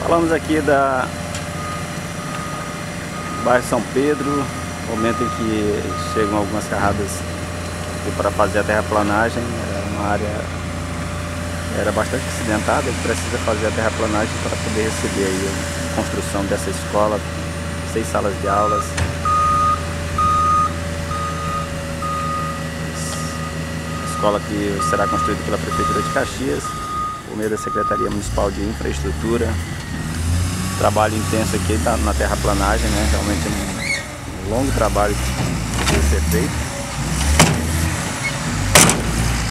Falamos aqui da bairro São Pedro, momento em que chegam algumas carradas para fazer a terraplanagem. É uma área que era bastante acidentada, que precisa fazer a terraplanagem para poder receber aí a construção dessa escola, 6 salas de aulas. Escola que será construída pela Prefeitura de Caxias, por meio da Secretaria Municipal de Infraestrutura. Trabalho intenso aqui na terraplanagem, né? Realmente é um longo trabalho que precisa ser feito.